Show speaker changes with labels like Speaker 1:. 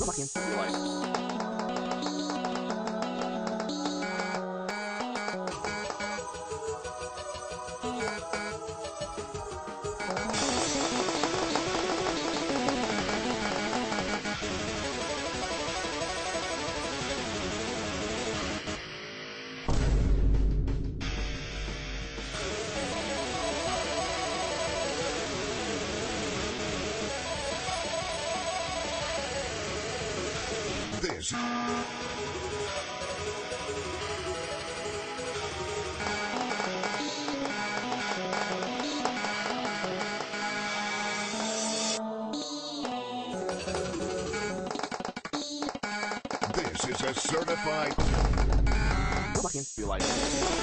Speaker 1: Robot in real life.
Speaker 2: This. This is a certified
Speaker 1: Robot in real life.